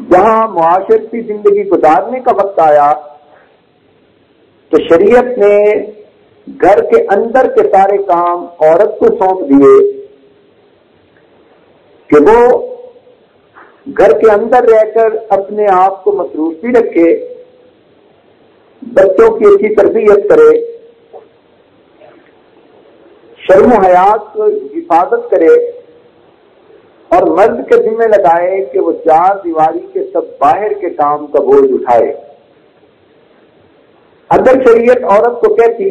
جہاں معاشرتی زندگی گزارنے کا وقت آیا تو شریعت نے گھر کے اندر کے سارے کام عورت کو سونپ دیے کہ وہ گھر کے اندر رہ کر اپنے آپ کو مصروف بھی رکھے، بچوں کی اچھی تربیت کرے، شرم و حیات کو حفاظت کرے، اور مرد کے ذمہ لگائے کہ وہ چار دیواری کے سب باہر کے کام کا بوجھ اٹھائے۔ اگر شریعت عورت کو کہتی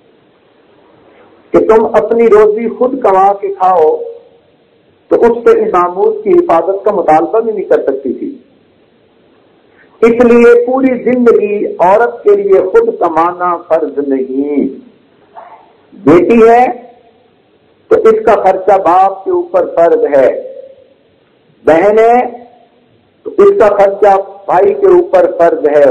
کہ تم اپنی روزی خود کما کے کھاؤ تو اس سے اس ناموس کی حفاظت کا مطالبہ بھی نہیں کر سکتی تھی۔ اس لیے پوری زندگی عورت کے لیے خود کمانا فرض نہیں۔ بیٹی ہے تو اس کا خرچہ باپ کے اوپر فرض ہے، بہن ہے تو اس کا خرچہ بھائی کے اوپر فرض ہے،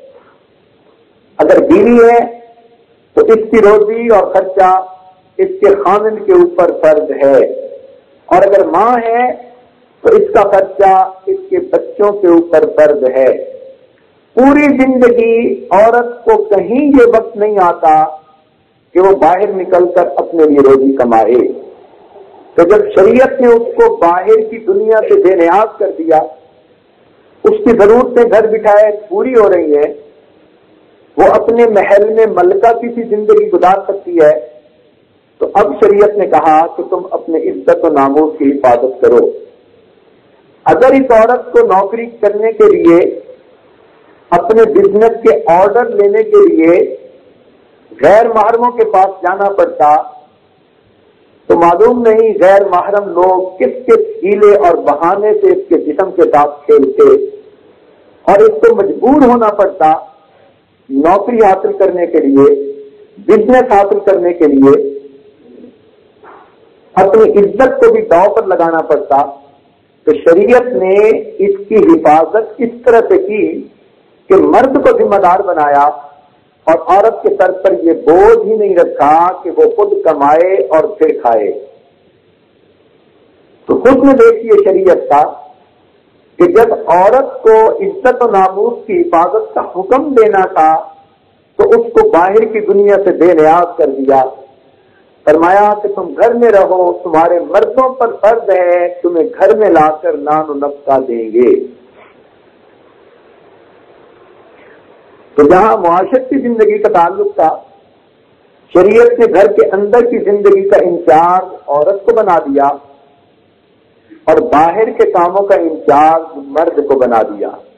اگر بیوی ہے تو اس کی روزی اور خرچہ اس کے خامند کے اوپر فرض ہے، اور اگر ماں ہے تو اس کا خرچہ اس کے بچوں کے اوپر فرض ہے۔ پوری زندگی عورت کو کہیں یہ وقت نہیں آتا کہ وہ باہر نکل کر اپنے لیے روزی کمائے، تو جب شریعت نے اس کو باہر کی دنیا سے بے نیاز کر دیا، اس کی ضرورتیں گھر بٹھائے پوری ہو رہی ہیں، وہ اپنے محل میں ملکہ کی سی زندگی گزار سکتی ہے، تو اب شریعت نے کہا کہ تم اپنے عزت و ناموس کی حفاظت کرو۔ اگر اس عورت کو نوکری کرنے کے لیے، اپنے بزنس کے آرڈر لینے کے لیے غیر محرموں کے پاس جانا پڑتا تو معلوم نہیں غیر محرم لوگ کس کس ہیلے اور بہانے سے اس کے جسم کے ساتھ کھیلتے، اور اس کو مجبور ہونا پڑتا نوکری حاصل کرنے کے لیے، بزنس حاصل کرنے کے لیے، اپنی عزت کو بھی داؤ پر لگانا پڑتا۔ تو شریعت نے اس کی حفاظت اس طرح سے کی کہ مرد کو ذمہ دار بنایا اور عورت کے سر پر یہ بوجھ ہی نہیں رکھا کہ وہ خود کمائے اور پھر کھائے۔ تو خود میں دیکھیے شریعت کا کہ جب عورت کو عزت و ناموس کی حفاظت کا حکم دینا تھا تو اس کو باہر کی دنیا سے بے نیاز کر دیا، فرمایا کہ تم گھر میں رہو، تمہارے مردوں پر فرض ہے تمہیں گھر میں لا کر نان و نفقہ دیں گے۔ تو جہاں معاشرتی زندگی کا تعلق تھا، شریعت نے گھر کے اندر کی زندگی کا انچارج عورت کو بنا دیا اور باہر کے کاموں کا انچارج مرد کو بنا دیا۔